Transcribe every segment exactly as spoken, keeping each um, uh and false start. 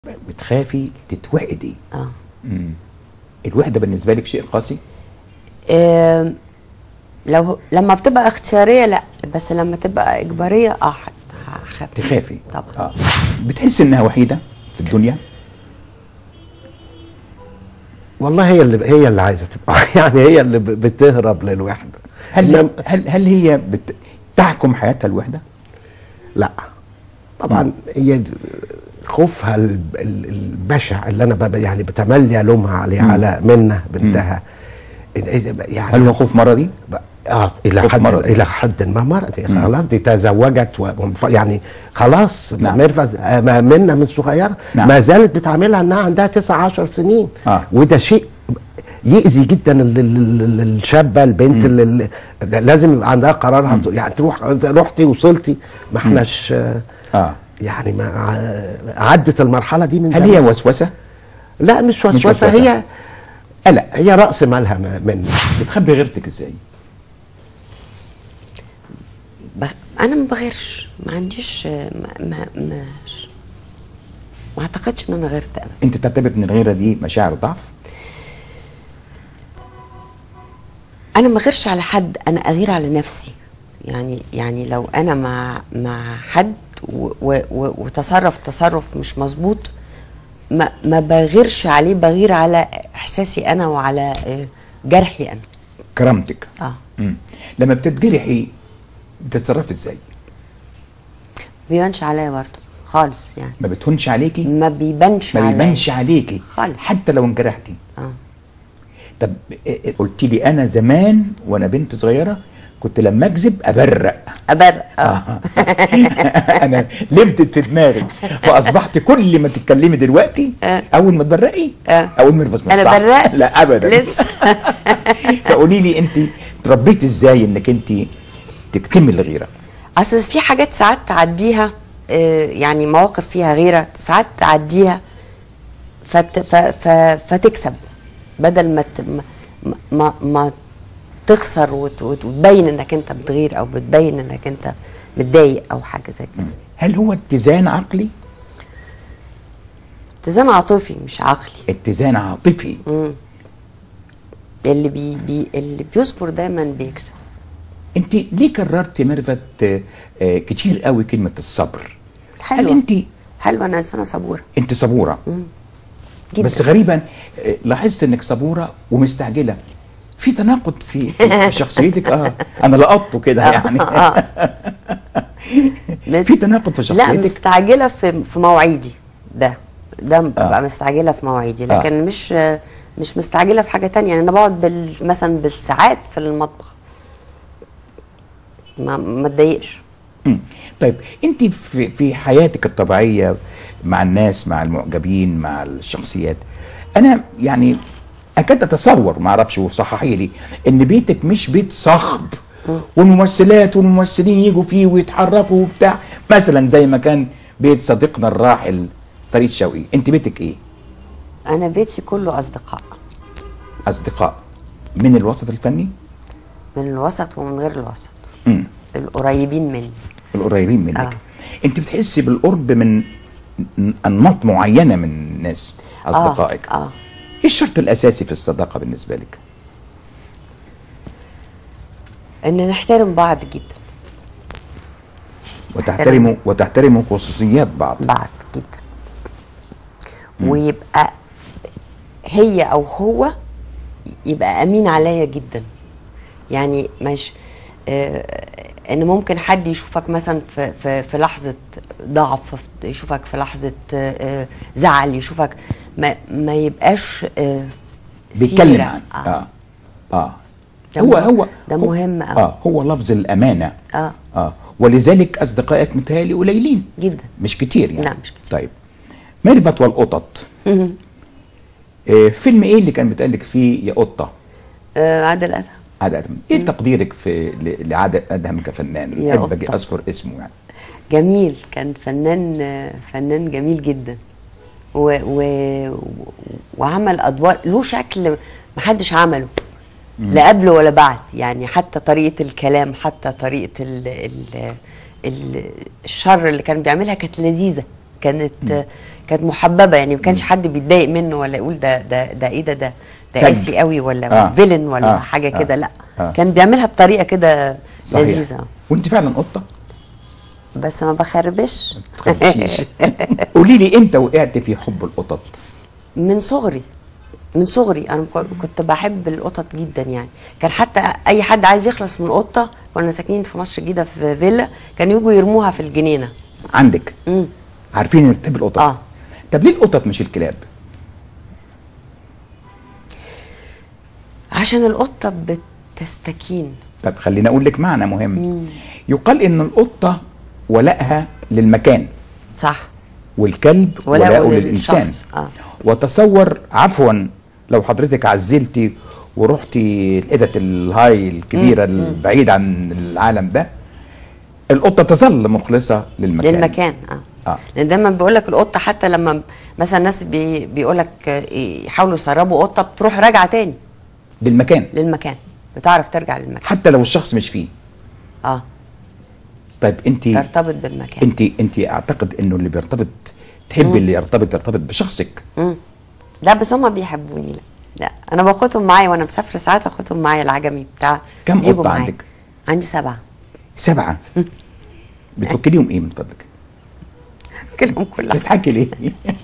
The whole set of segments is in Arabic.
بتخافي تتوحدي. اه امم الوحده بالنسبه لك شيء قاسي؟ آه، لو لما بتبقى اختياريه لا، بس لما تبقى اجباريه اه هخاف. تخافي طبعا. اه بتحس انها وحيده في الدنيا؟ والله هي اللي هي اللي عايزه تبقى يعني هي اللي بتهرب للوحده. هل هل هل هي بت... تحكم حياتها الوحده؟ لا طبعا. هي خوفها البشع اللي انا ببقى يعني بتملي الومها عليه على منة بنتها. يعني هل هو خوف مرضي؟ اه الى حد مرضي. الى حد ما مرضي. خلاص دي تزوجت و... يعني خلاص. نعم. منة من صغيره. نعم. ما زالت بتعاملها انها عندها تسع عشر سنين. آه. وده شيء يأذي جدا الشابه البنت اللي لازم يبقى عندها قرارها. مم. يعني تروح رحتي وصلتي ما احناش اه يعني ما عدت المرحله دي من هل هي وسوسه؟ لا مش وسوسه, مش وسوسة. هي لا هي راس مالها مني. بتخبي غيرتك ازاي؟ بغ... انا ما بغيرش، ما عنديش ما ما ما, ما اعتقدش ان انا غيرت ابدا. انت تعتبر ان الغيره دي مشاعر ضعف؟ انا ما غيرش على حد، انا اغير على نفسي. يعني يعني لو انا مع مع حد و و و وتصرف تصرف مش مظبوط، ما ما بغيرش عليه، بغير على احساسي انا وعلى جرحي انا. كرامتك. اه امم لما بتتجرحي بتتصرفي ازاي؟ ما بيبانش عليا برضه خالص. يعني ما بتهونش عليكي؟ ما بيبانش عليا. ما بيبانش عليكي خالص حتى لو انجرحتي؟ اه طب قلت لي انا زمان وانا بنت صغيره كنت لما اكذب ابرق ابرق اه انا لمتت في دماغي فاصبحت كل ما تتكلمي دلوقتي آه. اول ما تبرقي آه. اول ما نرفز. انا برقت؟ لا ابدا لسه. فقولي لي انت تربيتي ازاي انك انت تكتمي الغيره؟ اصل في حاجات ساعات تعديها، آه يعني مواقف فيها غيره ساعات تعديها فت ف ف فتكسب بدل ما ما ما, ما تخسر وت وتبين انك انت بتغير او بتبين انك انت متضايق او حاجه زي كده. هل هو اتزان عقلي؟ اتزان عاطفي مش عقلي. اتزان عاطفي. امم اللي بي بي اللي بيصبر دايما بيكسب. انت ليه كررتي ميرفت آه كتير قوي كلمه الصبر؟ حلوة. هل انت حلوه؟ انا انسانه صبوره. انت صبوره. امم بس غريبا لاحظت انك صبوره ومستعجله. في تناقض في, في شخصيتك. اه انا لقطته كده يعني. في تناقض في شخصيتك. لا مستعجله في في مواعيدي. ده ده ببقى آه. مستعجله في مواعيدي، لكن آه. مش مش مستعجله في حاجه تانية. يعني انا بقعد بال مثلا بالساعات في المطبخ ما ما اتضايقش. طيب انت في في حياتك الطبيعيه مع الناس، مع المعجبين، مع الشخصيات، انا يعني اكاد اتصور، ما اعرفش وصححي لي، ان بيتك مش بيت صخب والممثلات والممثلين يجوا فيه ويتحركوا وبتاع، مثلا زي ما كان بيت صديقنا الراحل فريد شوقي. انت بيتك ايه؟ انا بيتي كله اصدقاء. اصدقاء من الوسط الفني؟ من الوسط ومن غير الوسط. امم القريبين مني. القريبين منك. آه. انت بتحسي بالقرب من انماط معينه من الناس اصدقائك. اه, آه. ايه الشرط الاساسي في الصداقه بالنسبه لك؟ ان نحترم بعض جدا. وتحترموا وتحترموا خصوصيات بعض. بعض جدا. مم. ويبقى هي او هو يبقى امين عليا جدا. يعني مش آه ان ممكن حد يشوفك مثلا في في في لحظه ضعف، يشوفك في لحظه آه زعل، يشوفك ما ما يبقاش آه بيتكلم عن اه اه, آه. هو هو ده مهم قوي. اه هو لفظ الامانه. اه اه ولذلك اصدقائك متهيألي قليلين جدا، مش كتير يعني. لا مش كتير. طيب ميرفت والقطط. آه فيلم ايه اللي كان بيتقال فيه يا قطه؟ آه عادل ادهم. عادل ادهم. ايه مم. تقديرك في لعادل ادهم كفنان؟ احب اجي اذكر اسمه يعني. جميل، كان فنان فنان جميل جدا. و و وعمل ادوار له شكل محدش عمله لا قبله ولا بعد. يعني حتى طريقه الكلام، حتى طريقه ال ال ال الشر اللي كان بيعملها كانت لذيذه. كانت مم. كانت محببه يعني، ما كانش حد بيتضايق منه ولا يقول ده ده ده ايه ده ده ده قاسي قوي ولا آه. فيلن ولا آه. حاجه آه. كده، لا آه. كان بيعملها بطريقه كده لذيذه. وانت فعلا قطه؟ بس ما بخربش. قولي لي امتى وقعت في حب القطط؟ من صغري، من صغري انا كنت بحب القطط جدا يعني. كان حتى اي حد عايز يخلص من قطه، كنا ساكنين في مصر الجديده في فيلا، كانوا يجوا يرموها في الجنينه عندك. امم عارفين انك بتحب القطط. اه طب ليه القطط مش الكلاب؟ عشان القطه بتستكين. طب خليني اقول لك معنى مهم. مم. يقال ان القطه ولائها للمكان، صح، والكلب ولاءه للانسان. آه. وتصور عفوا لو حضرتك عزلتي ورحتي الحتت الهاي الكبيره مم. البعيد عن العالم ده، القطه تظل مخلصه للمكان. للمكان اه, آه. لان دايما بيقول لك القطه حتى لما مثلا الناس بي بيقول لك يحاولوا يسربوا قطه بتروح راجعه تاني للمكان. للمكان بتعرف ترجع للمكان حتى لو الشخص مش فيه. اه طيب انت ترتبط بالمكان. انت انت اعتقد انه اللي بيرتبط تحبي اللي يرتبط يرتبط بشخصك. امم لا بس هم بيحبوني. لا لا انا باخدهم معايا وانا مسافره، ساعات اخدهم معايا العجمي بتاع. كم قطه عندك؟ عندي سبعه. سبعه؟ بتفكي لهم ايه من فضلك؟ بفكي لهم كل حاجه. بتضحكي ليه؟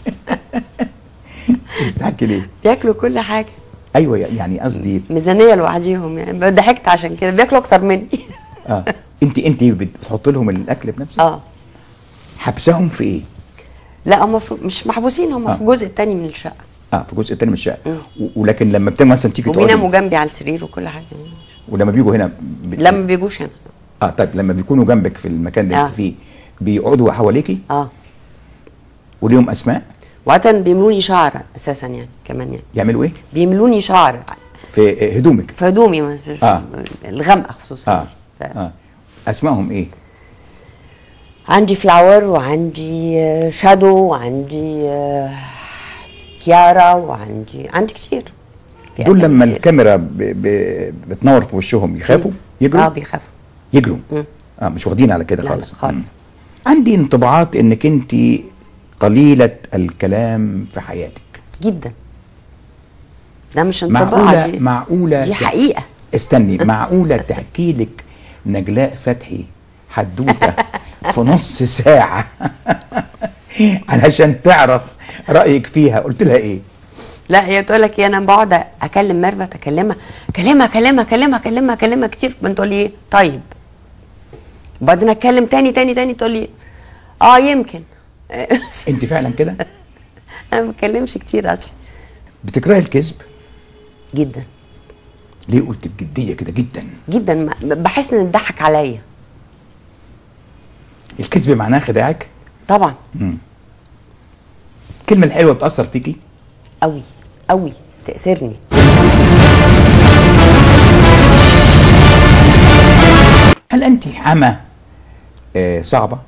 بتضحكي ليه؟ بياكلوا كل حاجه. ايوه يعني قصدي ميزانيه لوحديهم يعني، ضحكت عشان كده بياكلوا اكتر مني. اه انت انت بتحط لهم الاكل بنفسك؟ اه. حبسهم في ايه؟ لا هم مش محبوسين، هم آه. في الجزء الثاني من الشقه. اه في الجزء الثاني من الشقه. ولكن لما بتيجي مثلا تيجي تقعدي وبيناموا جنبي على السرير وكل حاجه. ولما بيجوا هنا بت... لما بيجوش هنا. اه طيب لما بيكونوا جنبك في المكان اللي آه. انت فيه بيقعدوا حواليكي؟ اه. وليهم اسماء؟ وقتا بيملوني شعر اساسا يعني كمان يعني. يعملوا ايه؟ بيملوني شعر في هدومك؟ في هدومي في آه. الغامقه خصوصا. اه ف... اه اسمائهم ايه؟ عندي فلاور وعندي شادو وعندي كيارا وعندي عندي كتير. دول لما كتير. الكاميرا ب... ب... بتنور في وشهم يخافوا؟ يجروا؟ اه بيخافوا. يجروا؟ مم. اه مش واخدين على كده خالص. لا خالص. مم. عندي انطباعات انك انت قليلة الكلام في حياتك جدا. ده مش انطباع، معقولة دي معقولة دي حقيقة. استني، معقولة تحكي لك نجلاء فتحي حدوته في نص ساعة علشان تعرف رأيك فيها؟ قلت لها ايه؟ لا هي تقول لك ايه، انا بقعد اكلم ميرفت اكلمها اكلمها اكلمها اكلمها اكلمها اكلمها كتير، بتقول لي ايه طيب، وبعدين اتكلم تاني تاني تاني تقول لي اه يمكن. انت فعلا كده؟ انا ما بتكلمش كتير اصلا. بتكرهي الكذب؟ جدا. ليه قلت بجديه كده؟ جدا جدا. بحس ان اتضحك عليا. الكذب معناه خداعك؟ طبعا. امم الكلمه الحلوه بتاثر فيكي؟ قوي قوي تأثرني. هل انت حما آه صعبه؟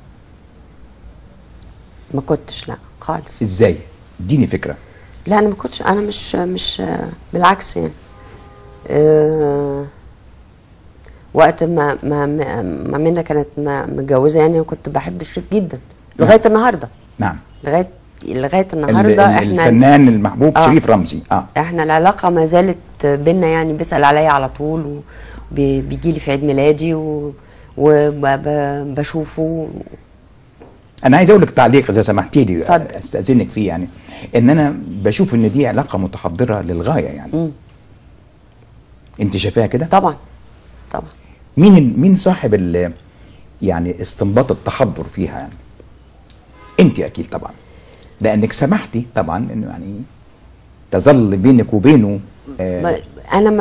ما كنتش، لا خالص. ازاي؟ اديني فكره. لا انا ما كنتش، انا مش مش بالعكس يعني. أه وقت ما ما ما منى كانت متجوزه يعني، انا كنت بحب شريف جدا لغايه نعم. النهارده. نعم. لغايه لغايه النهارده احنا الفنان المحبوب آه. شريف رمزي. اه احنا العلاقه ما زالت بينا يعني، بيسال عليا على طول وبيجي لي في عيد ميلادي وبشوفه. انا عايز اقول لك تعليق اذا سمحتي لي استاذنك فيه، يعني ان انا بشوف ان دي علاقه متحضره للغايه يعني. م. انت شايفاها كده؟ طبعا طبعا. مين مين صاحب يعني استنباط التحضر فيها يعني؟ انت اكيد طبعا، لانك سمحتي طبعا انه يعني تظل بينك وبينه. آه انا